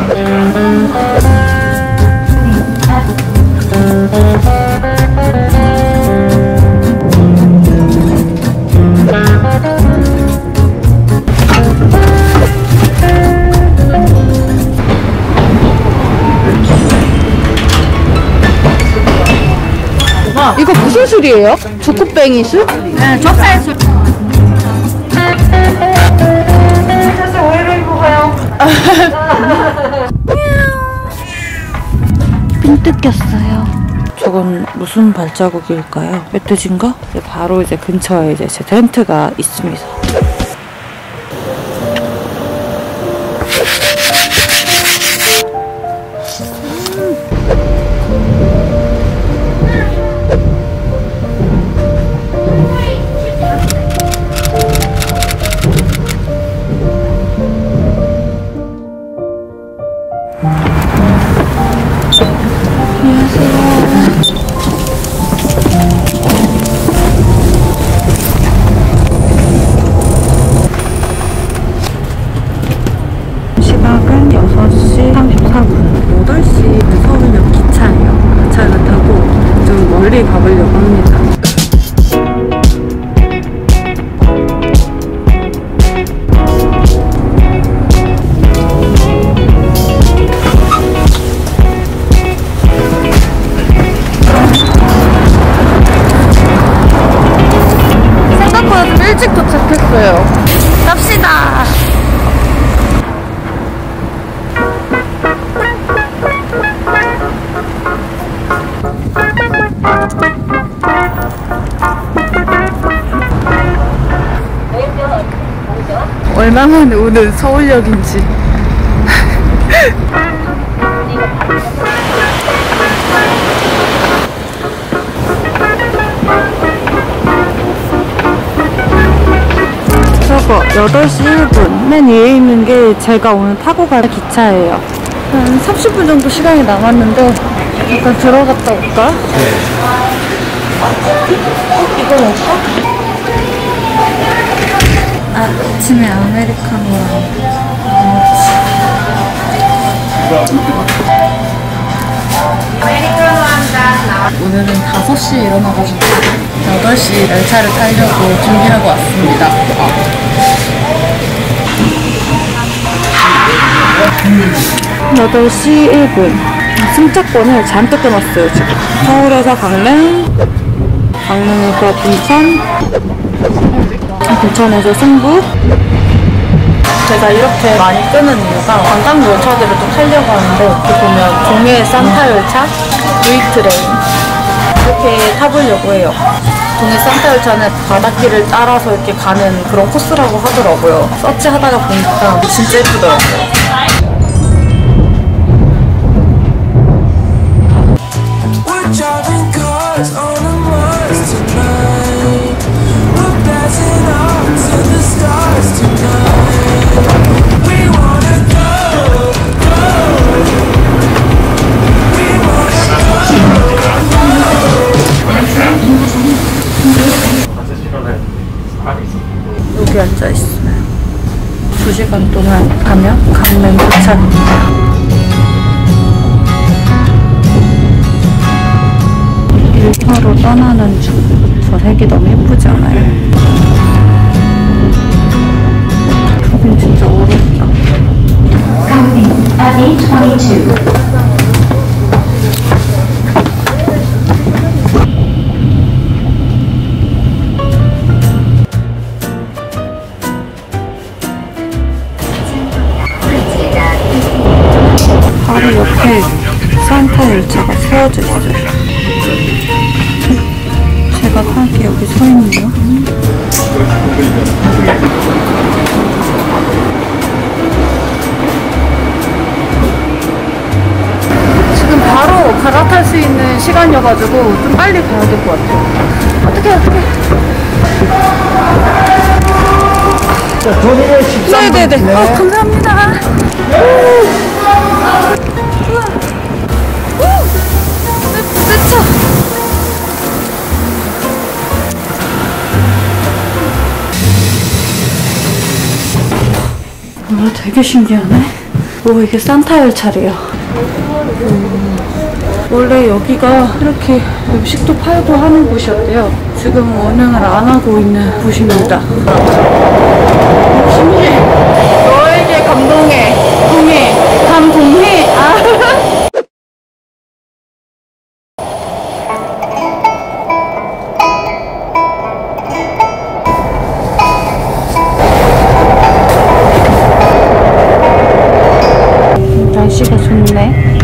이거 무슨 술이에요? 조쿠뱅이 술? 네, 좁쌀 술. 사실 오해를 입고 가요. 삥 뜯겼어요. 저건 무슨 발자국일까요? 멧돼지인가? 바로 이제 근처에 이제 제 텐트가 있습니다. 시각은 6시 34분. 8시 서울역 기차예요. 기차를 타고 좀 멀리 가보려고 합니다. 생각보다 좀 일찍 도착했어요. 갑시다. 얼마 만에 오는 서울역인지. 저거 8시 1분 맨 위에 있는 게 제가 오늘 타고 갈 기차예요. 한 30분 정도 시간이 남았는데 잠깐 들어갔다 올까? 이거 먹을까? 아침에 아메리카노랑 오늘은 5시에 일어나가지고 8시 열차를 타려고 준비하고 왔습니다. 8시 1분 승차권을 잔뜩 끊었어요. 지금 서울에서 강릉, 강릉에서 부천, 부천에서 승부. 제가 이렇게 많이 끄는 이유가 관광 열차들을 좀 타려고 하는데, 이렇게 보면 동해 산타 열차, 루이트레인 이렇게 타보려고 해요. 동해 산타 열차는 바닷길을 따라서 이렇게 가는 그런 코스라고 하더라고요. 서치하다가 보니까 진짜 예쁘더라고요. 여기 앉아있어요. 2시간 동안 가면 강릉 도착입니다. 일터로 떠나는 중. 저 색이 너무 예쁘지 않아요? 여긴 진짜 어렵다. Coming at 8:22. 바로 옆에 산타 열차가 세워져 있어요. 제가 타기 여기 서 있네요. 지금 바로 갈아탈 수 있는 시간이어가지고 좀 빨리 가야 될 것 같아요. 어떡해. 네네네. 감사합니다. 내 차. 되게 신기하네. 오, 이게 산타 열차래요. 원래 여기가 이렇게 음식도 팔고 하는 곳이었대요. 지금 운행을 안 하고 있는 곳입니다. 신기해. 너에게 감동해. 동해. 감동해. 아. 날씨가 좋네.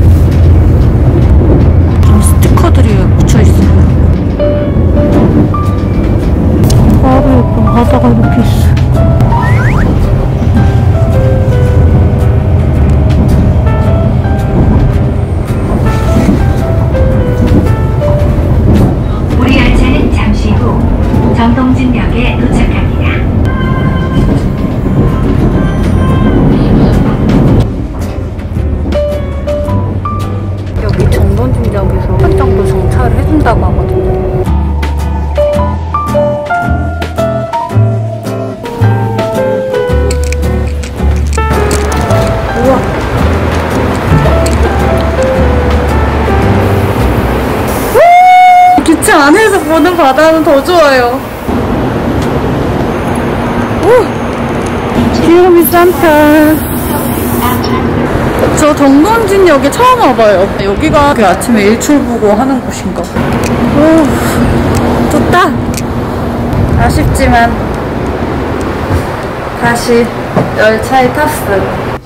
스티커들이 붙여있어요. 바로 예쁜 바다가 이렇게 있어. 우리 열차는 잠시 후 정동진역에 도착합니다. 여기 정동진역에서 10분 정도 정차를 해준다고 하거든요. 우와. 기차 안에서 보는 바다는 더 좋아요. 귀요미 산타. 저 정동진역에 처음 와봐요. 여기가 아침에 일출보고 하는 곳인가. 오, 좋다. 아쉽지만 다시 열차에 탔어.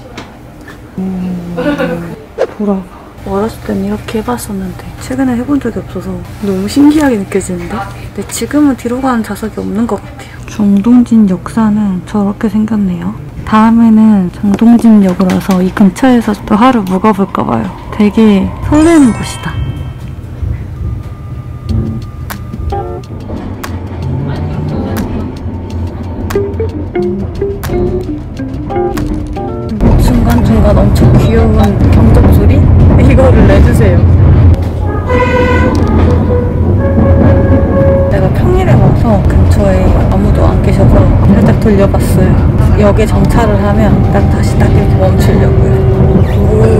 돌아봐. 어렸을 땐 이렇게 해봤었는데 최근에 해본 적이 없어서 너무 신기하게 느껴지는데? 근데 지금은 뒤로 가는 좌석이 없는 것 같아요. 정동진 역사는 저렇게 생겼네요. 다음에는 정동진역으로 와서 이 근처에서 또 하루 묵어볼까봐요. 되게 설레는 곳이다. 중간중간 엄청 귀여운 경적 소리? 이거를 내주세요. 내가 평일에 와서 근처에 아무도 안 계셔서 살짝 돌려봤어요. 역에 정차를 하면 딱 다시 딱 이렇게 멈추려고요.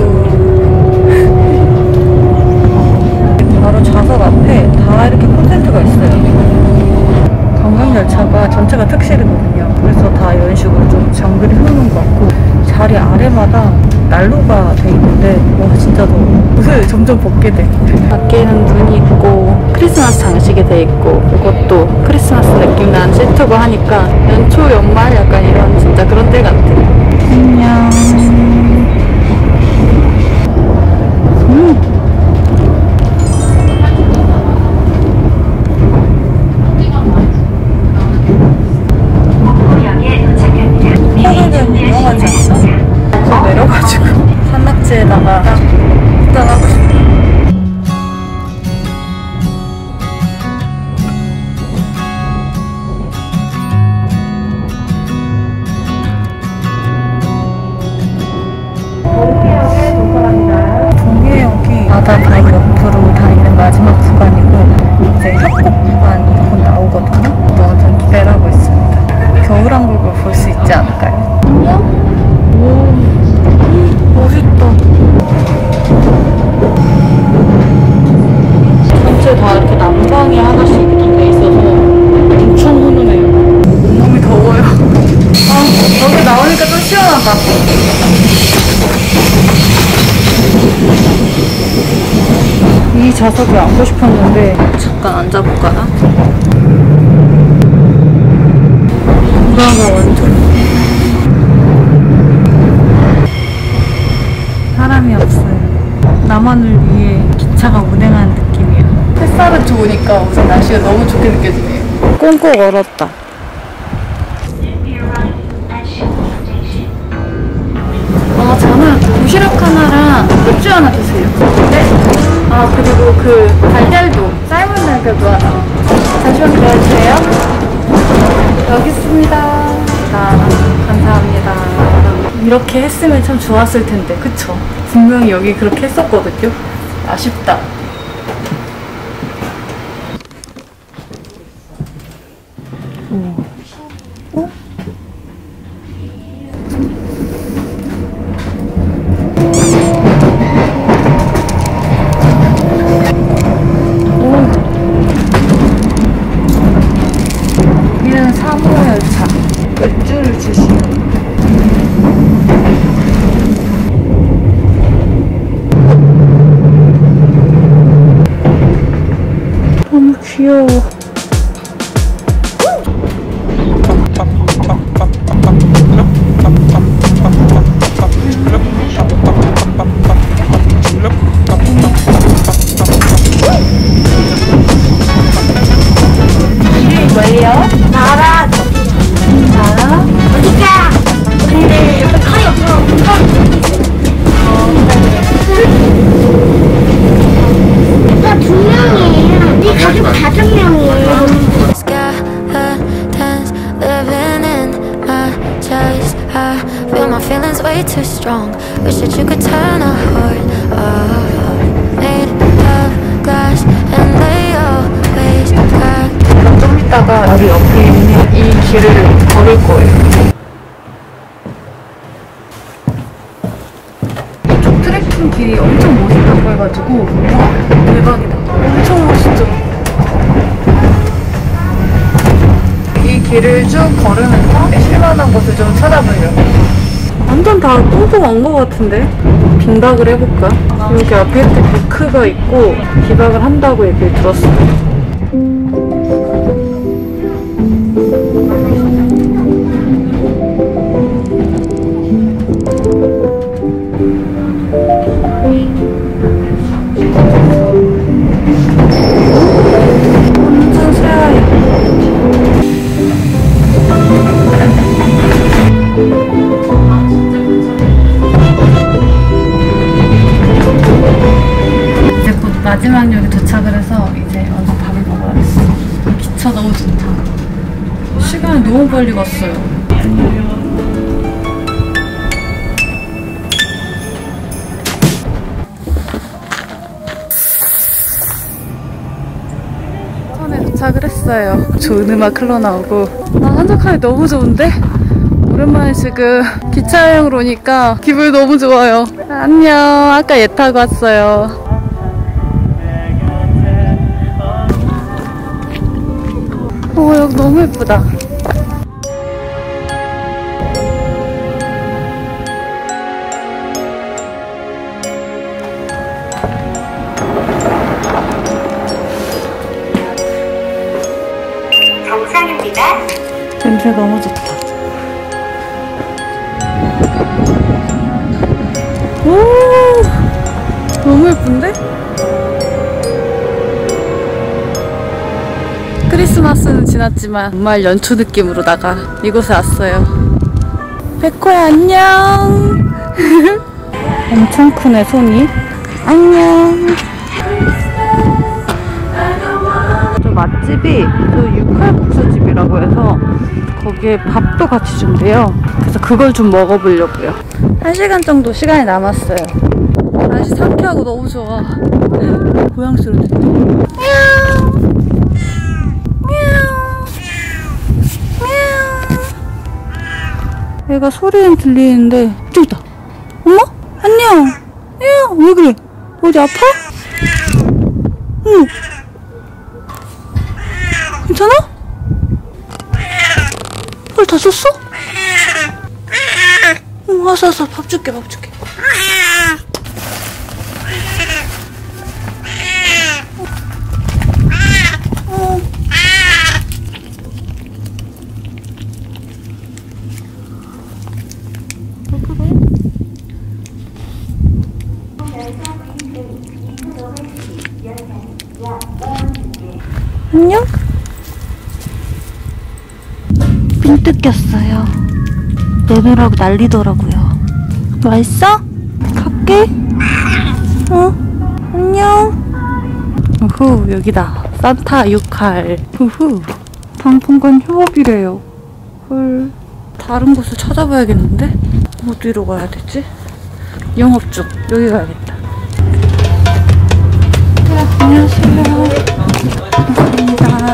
바로 좌석 앞에 다 이렇게 콘센트가 있어요. 관광열차가 전체가 특실이거든요. 그래서 다 이런 식으로 좀 장비를 해놓는 것 같고, 자리 아래마다 난로가 돼 있는데 와 진짜 더워. 옷을 점점 벗게 돼. 밖에는 눈이 있고 크리스마스 장식이 돼 있고, 이것도 크리스마스 느낌 나는 시트고 하니까 연초 연말 약간 이런 진짜 그런 때 같아. 안녕. 목포역에 도착합니다. 평일은 유명하지 않나? 저 내려가지고 산낙지에다가 짠하고 싶어. 동해역이 바다 바로 옆으로 다니는 마지막 구간이고, 이제 협곡 구간이 곧 나오거든요. 완전 기대를 하고 있습니다. 겨울왕국을 볼 수 있지 않을까요? 오, 멋있다. 전체 다 이렇게 난방이 하나씩 이렇게 돼 있어서 엄청 훈훈해요. 몸이 더워요. 아, 여기 나오니까 좀 시원하다. 이 좌석에 앉고 싶었는데 잠깐 앉아볼까나? 건강가 완전. 사람이 없어요. 나만을 위해 기차가 운행하는 느낌이에요. 햇살은 좋으니까 우선 날씨가 너무 좋게 느껴지네요. 꽁꽁 얼었다. 저는 도시락 하나랑 맥주 하나 주세요. 네. 아, 그리고 그 달걀도, 삶은 달걀도 하나. 잠시만 기다려주세요. 여기 있습니다. 감사합니다. 이렇게 했으면 참 좋았을 텐데, 그쵸? 분명히 여기 그렇게 했었거든요. 아쉽다. and a heart made of glass, and they always crack. 좀 이따가 바로 옆에 있는 이 길을 걸을 거예요. 이쪽 트레킹 길이 엄청 멋있다고 해가지고 와 대박이다. 엄청 멋있죠? 이 길을 쭉 걸으면서 쉴만한 곳을 좀 찾아보려고. 완전 다 뚱뚱한 것 같은데? 빙박을 해볼까? 여기 앞에 이렇게 데크가 있고 비박을 한다고 얘기를 들었어요. 완전 새하얘. 이제 곧 마지막 역에 도착을 해서 이제 와서 밥을 먹어야겠어. 기차 너무 좋다. 시간이 너무 빨리 갔어요. 천에 도착을 했어요. 좋은 음악 흘러나오고. 한적하니 너무 좋은데? 오랜만에 지금 기차 여행으로 오니까 기분이 너무 좋아요. 안녕. 아까 얘 타고 왔어요. 여기 너무 예쁘다. 정상입니다. 냄새 너무 좋다. 오, 너무 예쁜데? 크리스마스는 지났지만 정말 연초 느낌으로다가 이곳에 왔어요. 백호야 안녕. 엄청 크네 손이. 안녕. 저 맛집이 저 육칼국수집이라고 해서 거기에 밥도 같이 준대요. 그래서 그걸 좀 먹어보려고요. 1시간 정도 시간이 남았어요. 날씨 상쾌하고 너무 좋아. 고양 소리 듣네. 얘가 소리는 들리는데 저기 있다. 엄마? 안녕. 야, 왜 그래? 어디 아파? 응. 괜찮아? 헐 다 썼어? 응, 왔어. 밥 줄게. 안녕? 빈 뜯겼어요. 내놓으라고 난리더라고요. 맛있어? 갈게. 안녕. 우후, 여기다. 산타 육칼. 우후. 당분간 휴업이래요. 헐. 다른 곳을 찾아봐야겠는데? 어디로 가야 되지? 영업 중. 여기 가야겠다. 안녕하세요. 감사합니다.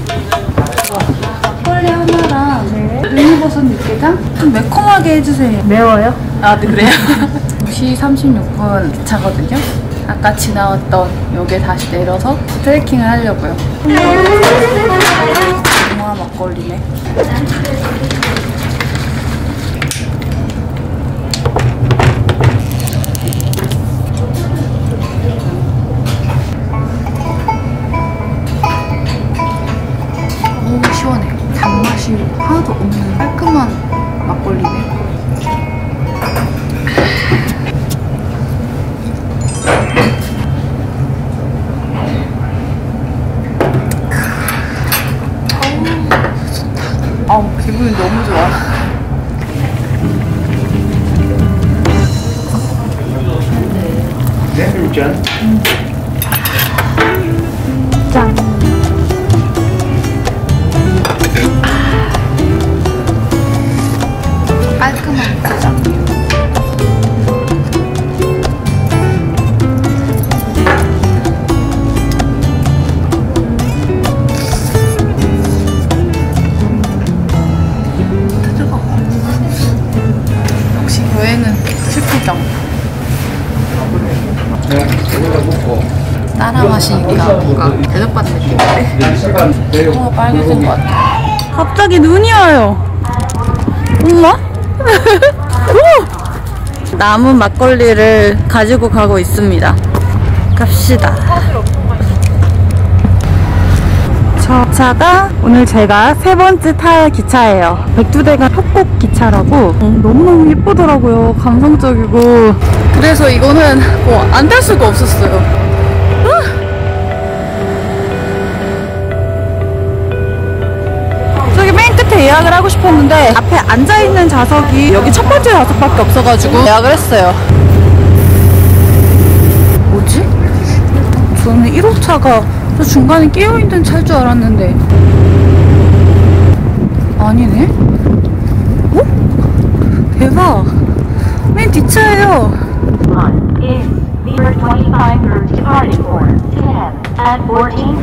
막걸리 하나랑 눈이버섯 육개장? 좀 매콤하게 해주세요. 매워요? 아, 네, 그래요? 2시 36분 기차거든요. 아까 지나왔던 역에 다시 내려서 트레킹을 하려고요. 우와, 막걸리네. 시원해. 단맛이 하나도 없는 깔끔한 막걸리네. 아우, 기분이 너무 좋아. 네, 짠. 짠. 깔끔한 짜장. 따라 마시니까 뭔가 대접받는 느낌인데 코가 빨개진 것 같아. 갑자기 눈이 와요. 엄마? 남은 막걸리를 가지고 가고 있습니다. 갑시다. 저 차가 오늘 제가 3번째 탈 기차예요. 백두대간 협곡 기차라고 너무너무 예쁘더라고요. 감성적이고. 그래서 이거는 뭐 안 탈 수가 없었어요. 저기 맨 끝에 예약을 하고 싶었는데 앞에 앉아있는 좌석이 여기 첫 번째 좌석밖에 없어가지고 예약을 했어요. 뭐지? 저는 1호차가 저 중간에 끼어있는 차일 줄 알았는데 아니네? 어? 대박! 맨 뒷차예요. is Beaver 25 for departing for 10 and 14.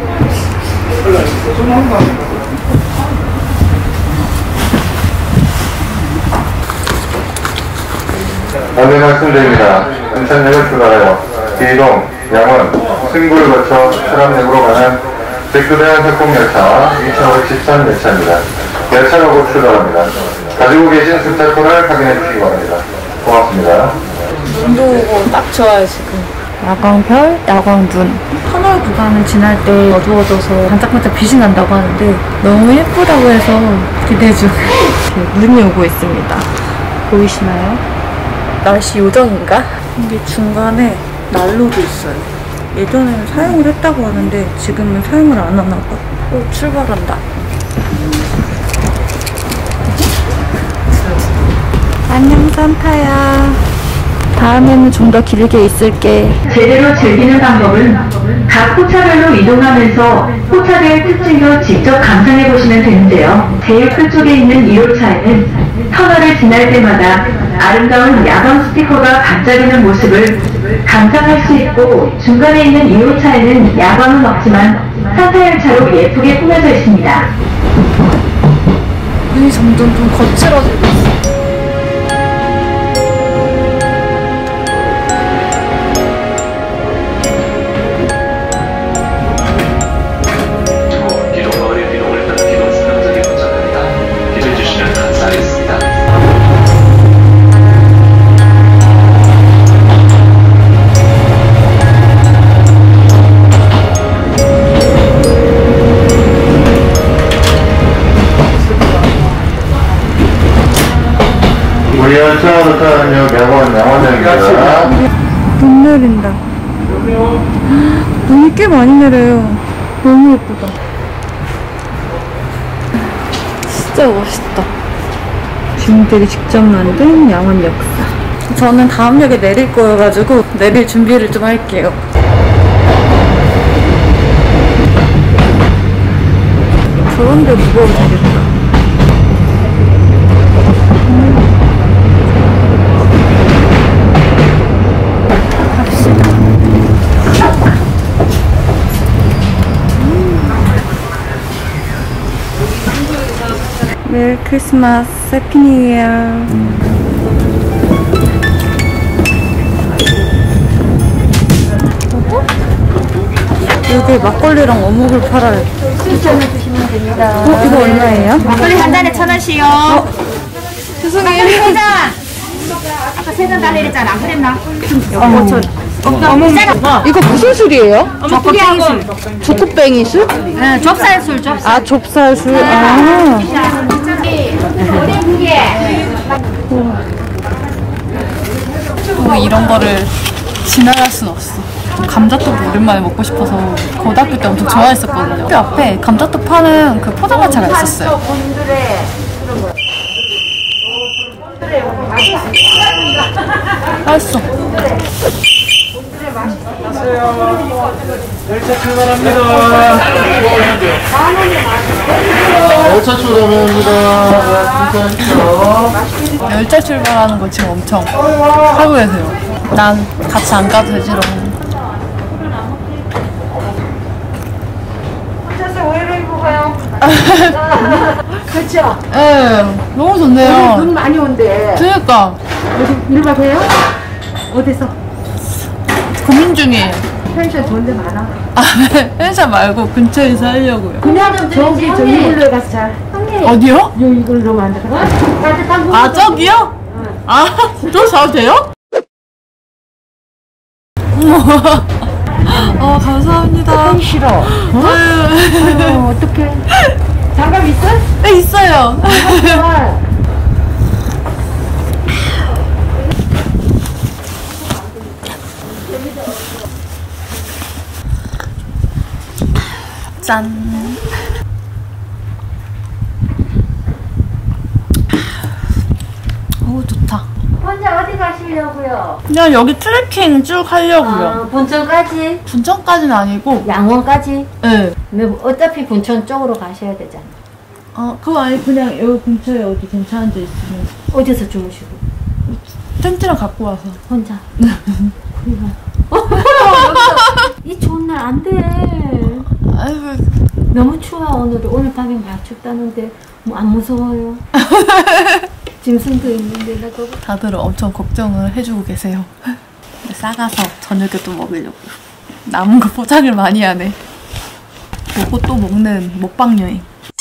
안내 말씀드립니다. 인천역을 출발하여 기동, 양원, 승구를 거쳐 철암역으로 가는 백두대간 협곡열차 2513 열차입니다. 열차가 곧 출발합니다. 가지고 계신 승차권을 확인해 주시기 바랍니다. 고맙습니다. 눈도 오고 딱 좋아요 지금. 야광별, 야광눈. 터널 구간을 지날 때 어두워져서 반짝반짝 빛이 난다고 하는데 너무 예쁘다고 해서 기대 중. 이렇게 눈이 오고 있습니다. 보이시나요? 날씨 요정인가? 이게 중간에 난로도 있어요. 예전에는 사용을 했다고 하는데 지금은 사용을 안 하나 봐. 오, 출발한다. 안녕 산타야. 다음에는 좀 더 길게 있을게. 제대로 즐기는 방법은 각 포차별로 이동하면서 포차별 특징도 직접 감상해 보시면 되는데요. 제일 끝쪽에 있는 2호차에는 터널을 지날 때마다 아름다운 야광 스티커가 반짝이는 모습을 감상할 수 있고, 중간에 있는 2호차에는 야광은 없지만 산타 열차로 예쁘게 꾸며져 있습니다. 눈이 점점 좀 거칠어지고 있어. 우리 열차가 도착한 역 양원역입니다. 눈 내린다. 눈이 꽤 많이 내려요. 너무 예쁘다. 진짜 멋있다. 주민들이 직접 만든 양원 역사. 저는 다음 역에 내릴 거여가지고 내릴 준비를 좀 할게요. 저런데 무거워도 되겠다. 메리 크리스마스, 해피 뉴 이어. 여기 막걸리랑 어묵을 팔아요. 추천해주시면 됩니다. 이거 얼마예요? 막걸리 한 잔에 1,000원씩요. 죄송해요. 세 잔. 아까 3잔 달라 이랬잖아. 안 그랬나? 이거 무슨 술이에요? 조코뱅이 술. 조코뱅이 술? 네, 좁쌀 술, 좁쌀. 아, 좁쌀 술. 아. 이런 거를 지나갈 순 없어. 감자떡 오랜만에 먹고 싶어서 고등학교 때 엄청 좋아했었거든요. 학교 앞에 감자떡 파는 그 포장마차가 있었어요. 맛있어. 열차 출발합니다. 열차 출발합니다. 열차 출발하는 거 지금 엄청 하고 계세요. 난 같이 안 가도 되지롱. 혼자서 오해를 입고 가요. 그렇죠. 예, 너무 좋네요. 눈 많이 온대. 그러니까 어디, 일박해요? 어디서? 고민 중이에요. 펜션 좋은데 많아. 아, 펜션 말고 근처에서 하려고요. 그냥 저기 저 이걸로 가서 자. 어디요? 요 이걸로 만들어. 아, 저기요? 아, 저 사도 돼요? 감사합니다. 싫어. 아유. 어떡해. 장갑 있어? 네, 있어요. 짠. 오, 좋다. 혼자 어디 가시려고요? 그냥 여기 트레킹 쭉 하려고요. 아, 본천까지? 분천까지는 아니고. 양원까지? 네. 근데 어차피 본천 쪽으로 가셔야 되잖아. 그거 아니 그냥 여기 근처에 어디 괜찮은 데 있으면. 어디서 주무시고? 텐트랑 갖고 와서. 혼자? 그리고 이 좋은 날 안 돼. 아이고. 너무 추워 오늘. 오늘 밤에 막 춥다는데 뭐 안 무서워요? 짐승도 있는데 나 그거 다들 엄청 걱정을 해주고 계세요. 싸가서 저녁에 또 먹으려고. 남은 거 포장을 많이 하네. 먹고 또 먹는 먹방 여행.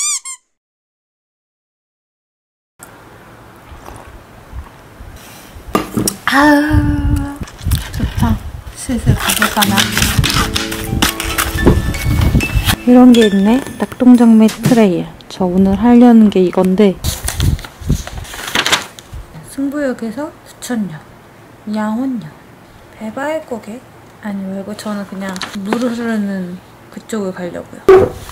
아, 좋다. 슬슬 가볼까나. 이런 게 있네. 낙동정매 트레일. 저 오늘 하려는 게 이건데. 승부역에서 수천역, 양원역, 배바일고개? 아니 말고 저는 그냥 물을 흐르는 그쪽을 가려고요.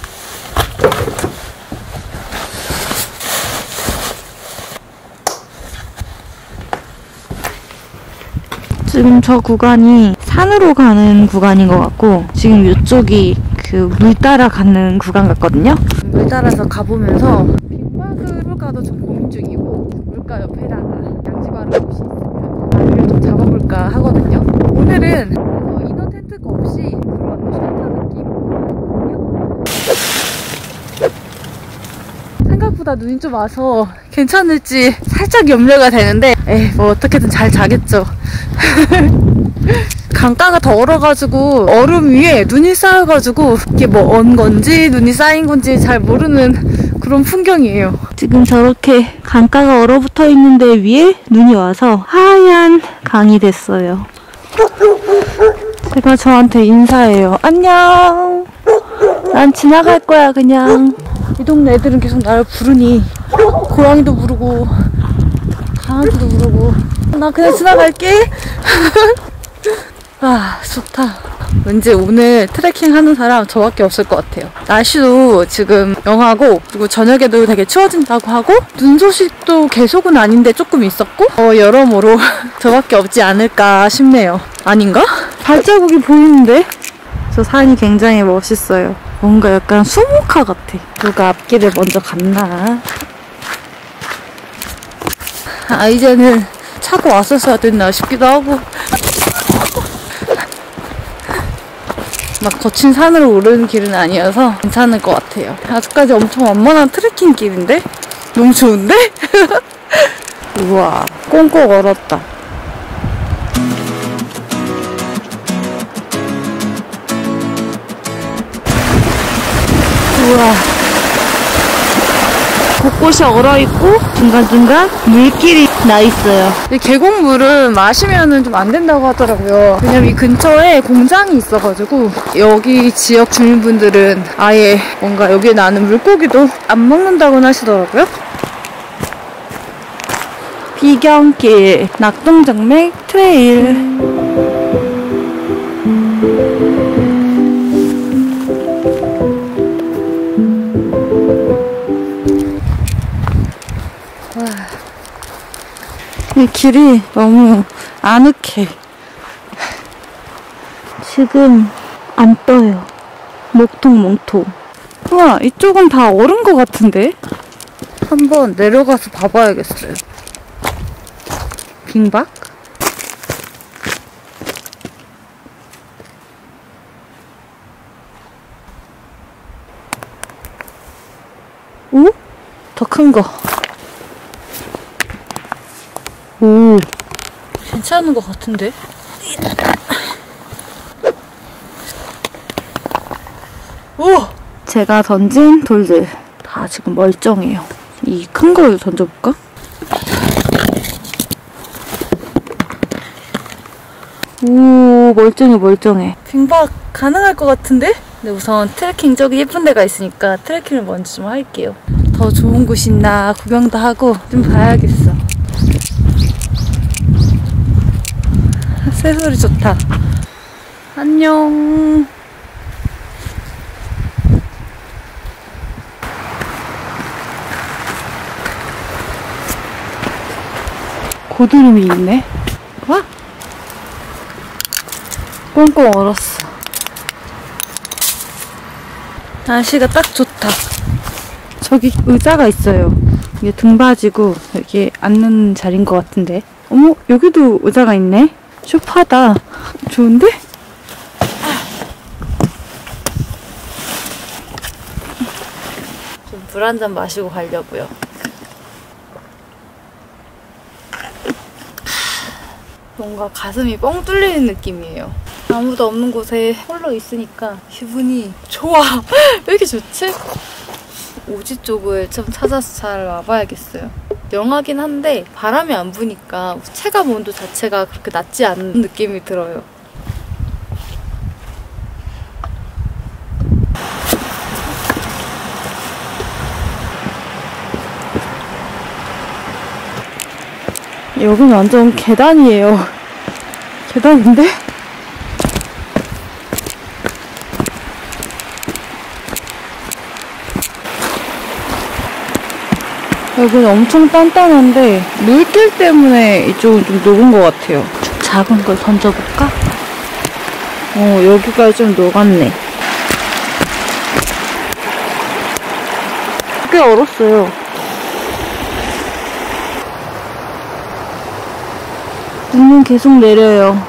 지금 저 구간이 산으로 가는 구간인 것 같고 지금 이쪽이 그 물 따라 가는 구간 같거든요. 물 따라서 가보면서 빗박을 해볼까도 좀 고민 중이고 물가 옆에다가 양지바람 없이 있으면 나를 좀 잡아볼까 하거든요. 오늘은 인원 텐트가 없이 그런 쉘터 느낌이거든요. 생각보다 눈이 좀 와서 괜찮을지 살짝 염려가 되는데 에이 뭐 어떻게든 잘 자겠죠. 강가가 더 얼어가지고 얼음 위에 눈이 쌓여가지고 이게 뭐 언 건지 눈이 쌓인 건지 잘 모르는 그런 풍경이에요. 지금 저렇게 강가가 얼어붙어 있는데 위에 눈이 와서 하얀 강이 됐어요. 제가 저한테 인사해요. 안녕. 난 지나갈 거야 그냥. 이 동네 애들은 계속 나를 부르니 고양이도 부르고 강아지도 부르고 나 그냥 지나갈게. 아 좋다. 왠지 오늘 트레킹 하는 사람 저밖에 없을 것 같아요. 날씨도 지금 영하고 그리고 저녁에도 되게 추워진다고 하고 눈 소식도 계속은 아닌데 조금 있었고 여러모로 저밖에 없지 않을까 싶네요. 아닌가? 발자국이 보이는데? 저 산이 굉장히 멋있어요. 뭔가 약간 수목화 같아. 누가 앞길을 먼저 갔나? 아 이제는 차고 왔었어야 됐나 싶기도 하고 막 거친 산으로 오르는 길은 아니어서 괜찮을 것 같아요. 아직까지 엄청 완만한 트레킹 길인데? 너무 좋은데? 우와 꽁꽁 얼었다. 우와 곳곳이 얼어있고 중간중간 물길이 나있어요. 계곡물은 마시면은 좀 안 된다고 하더라고요. 왜냐면 이 근처에 공장이 있어가지고 여기 지역 주민분들은 아예 뭔가 여기에 나는 물고기도 안 먹는다고 하시더라고요. 비경길 낙동정맥 트레일. 이 길이 너무 아늑해. 지금 안 떠요. 목통목통. 우와 이쪽은 다 얼은 것 같은데? 한번 내려가서 봐봐야겠어요. 빙박? 오? 더 큰 거. 오, 괜찮은 것 같은데? 오! 제가 던진 돌들 다 지금 멀쩡해요. 이 큰 걸 던져볼까? 오, 멀쩡해. 빙박 가능할 것 같은데? 근데 우선 트레킹 저기 예쁜 데가 있으니까 트레킹을 먼저 좀 할게요. 더 좋은 곳이 있나 구경도 하고 좀 봐야겠어. 새소리 좋다. 안녕. 고드름이 있네. 와! 꽁꽁 얼었어. 날씨가 딱 좋다. 저기 의자가 있어요. 이게 등받이고 여기 앉는 자리인 것 같은데. 어머, 여기도 의자가 있네. 슈퍼다. 좋은데? 좀 물 한 잔 마시고 가려고요. 뭔가 가슴이 뻥 뚫리는 느낌이에요. 아무도 없는 곳에 홀로 있으니까 기분이 좋아. 왜 이렇게 좋지? 오지 쪽을 좀 찾아서 잘 와봐야겠어요. 영하긴 한데 바람이 안 부니까 체감 온도 자체가 그렇게 낮지 않은 느낌이 들어요. 여기는 완전 계단이에요. 계단인데? 여기는 엄청 단단한데 물길 때문에 이쪽은 좀 녹은 것 같아요. 좀 작은 걸 던져볼까? 여기가 좀 녹았네. 꽤 얼었어요. 눈은 계속 내려요.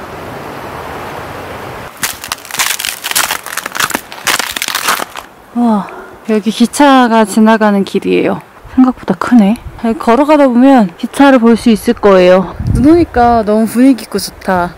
와, 여기 기차가 지나가는 길이에요. 생각보다 크네. 걸어가다 보면 기차를 볼 수 있을 거예요. 눈 오니까 너무 분위기 있고 좋다.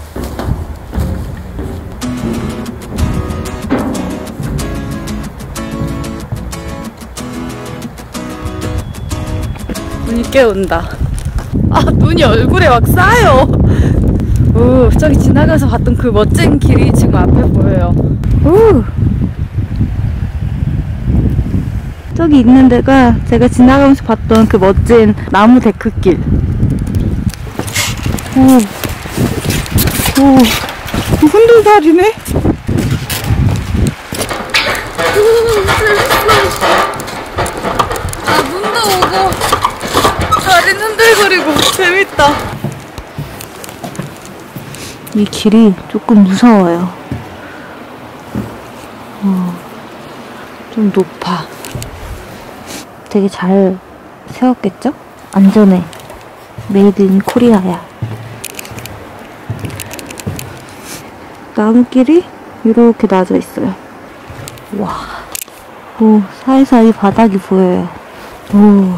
눈이 꽤 온다. 아, 눈이 얼굴에 막 쌓여. 오, 저기 지나가서 봤던 그 멋진 길이 지금 앞에 보여요. 오. 저기 있는 데가 제가 지나가면서 봤던 그 멋진 나무 데크길. 오, 흔들다리네? 아, 눈도 오고 다리는 흔들거리고 재밌다. 이 길이 조금 무서워요. 좀 높아. 되게 잘 세웠겠죠? 안전해. 메이드 인 코리아야. 나무길이 이렇게 나져 있어요. 와. 오, 사이사이 바닥이 보여요. 오.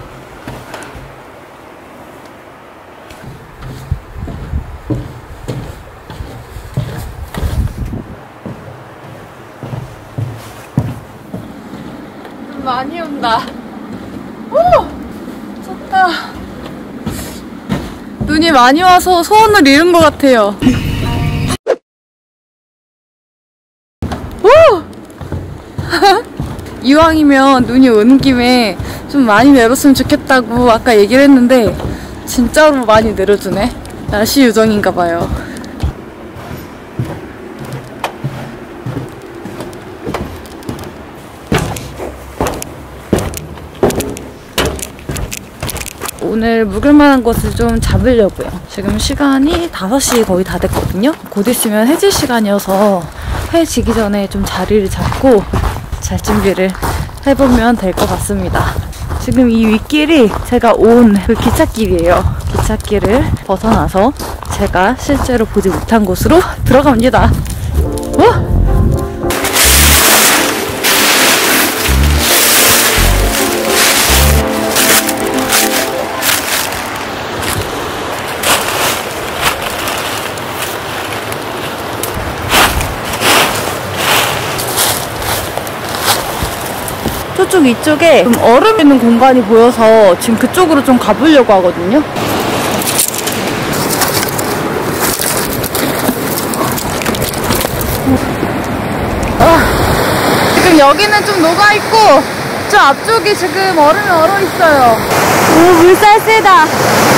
많이 온다. 오! 좋다. 눈이 많이 와서 소원을 이룬 것 같아요. 오! 이왕이면 눈이 오는 김에 좀 많이 내렸으면 좋겠다고 아까 얘기를 했는데 진짜로 많이 내려주네. 날씨 요정인가 봐요. 오늘 묵을 만한 곳을 좀 잡으려고요. 지금 시간이 5시 거의 다 됐거든요. 곧 있으면 해질 시간이어서 해 지기 전에 좀 자리를 잡고 잘 준비를 해보면 될 것 같습니다. 지금 이 윗길이 제가 온 그 기찻길이에요. 기찻길을 벗어나서 제가 실제로 보지 못한 곳으로 들어갑니다. 저쪽 이쪽에 좀 얼음 있는 공간이 보여서 지금 그쪽으로 좀 가보려고 하거든요. 지금 여기는 좀 녹아있고 저 앞쪽이 지금 얼음이 얼어있어요. 오, 물살 세다.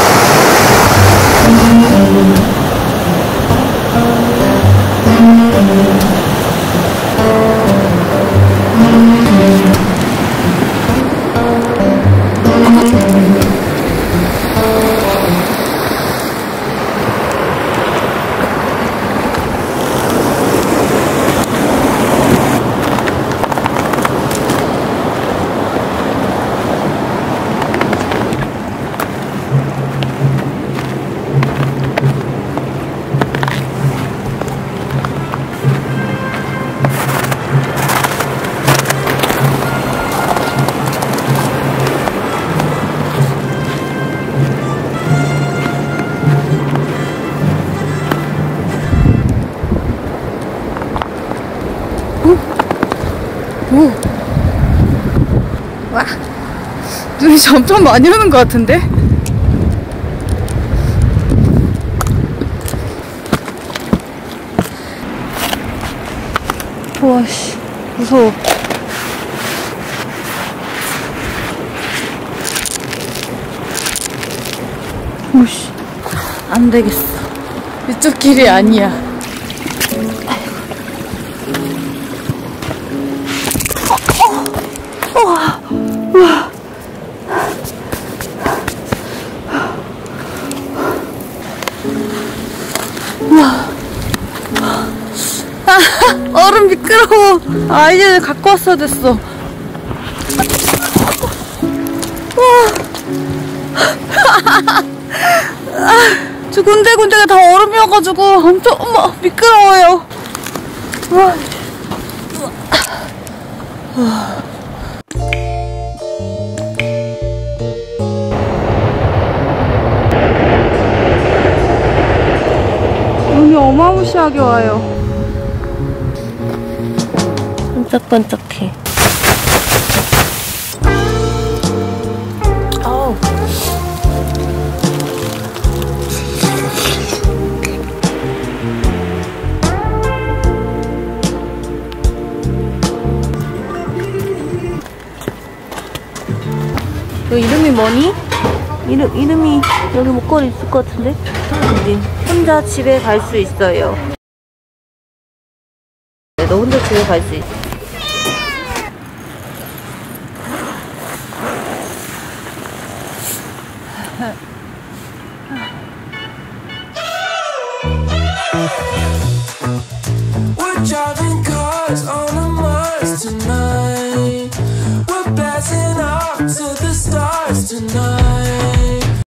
오. 와. 눈이 점점 많이 오는 것 같은데? 와씨, 무서워. 오씨, 안 되겠어. 이쪽 길이 아니야. 얼음 미끄러워. 아이디를 갖고 왔어야 됐어. 저 군데군데가 다 얼음이어가지고 엄청 미끄러워요. 눈이 어마무시하게 와요. 반짝반짝해. 아우. 너 이름이 뭐니? 이름이 여기 목걸이 있을 것 같은데? 어디? 혼자 집에 갈 수 있어요. 너 혼자 집에 갈 수 있어.